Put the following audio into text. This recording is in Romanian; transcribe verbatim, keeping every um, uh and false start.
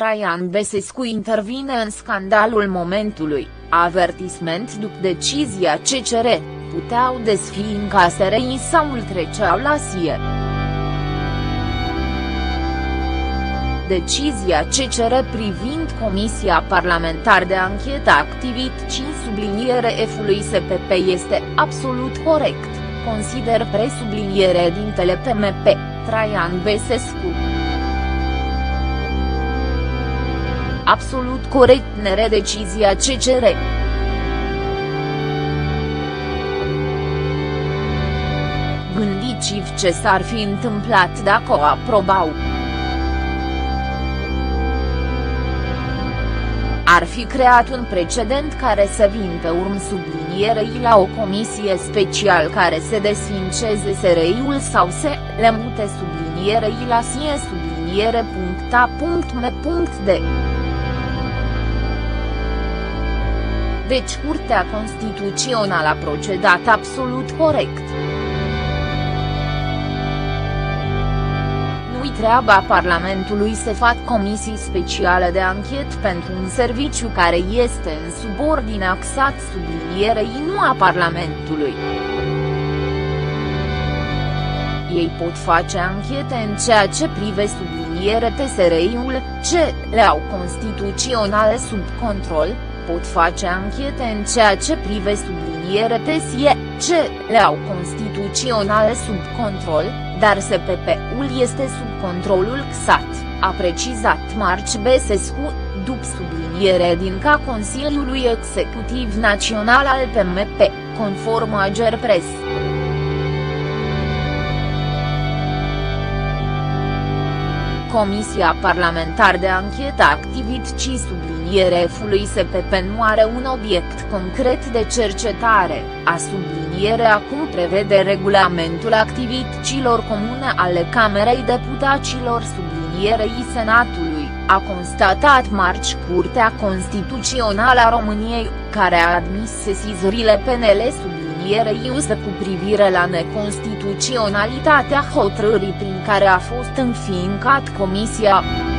Traian Băsescu intervine în scandalul momentului, avertisment după decizia C C R, puteau desfi în K S R I sau îl treceau la S I E. Decizia C C R privind Comisia Parlamentară de Anchetă activității subliniere F-ului S P P este absolut corect, consider presubliniere dintele P M P, Traian Băsescu. Absolut corect nere decizia C C R. Gândiți-vă ce s-ar fi întâmplat dacă o aprobau. Ar fi creat un precedent care să vină pe urmă sublinierei la o comisie special care să desființeze S R I-ul sau să le mute sublinierei la S I E subliniere punct A punct M punct D. Deci Curtea Constituțională a procedat absolut corect. Nu-i treaba Parlamentului să facă comisii speciale de anchetă pentru un serviciu care este în subordine axat sublinierei nu a Parlamentului. Ei pot face anchete în ceea ce privește subliniere T S R I-ul, ce le-au constituționale sub control, pot face anchete în ceea ce privește subliniere T S I E, ce le-au constituționale sub control, dar S P P-ul este sub controlul C S A T, a precizat Marci Băsescu, după subliniere din ca Consiliului Executiv Național al P M P, conform Agerpres. Comisia Parlamentară de Anchetă activității subliniere F-ului S P P nu are un obiect concret de cercetare, a subliniere acum prevede regulamentul activităților comune ale Camerei Deputaților sublinierei Senatului, a constatat marți Curtea Constituțională a României, care a admis sesizările penale sublinierei U S cu privire la neconstituționalitatea hotărârii prin care a fost înființat Comisia.